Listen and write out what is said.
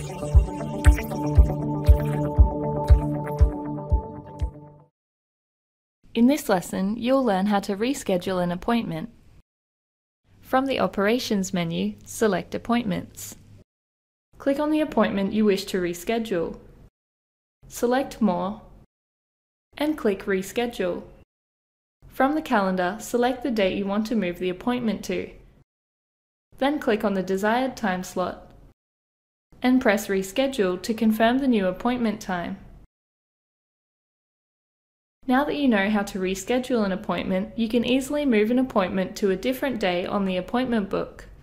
In this lesson, you'll learn how to reschedule an appointment. From the Operations menu, select Appointments. Click on the appointment you wish to reschedule. Select More and click Reschedule. From the calendar, select the date you want to move the appointment to. Then click on the desired time slot and press Reschedule to confirm the new appointment time. Now that you know how to reschedule an appointment, you can easily move an appointment to a different day on the appointment book.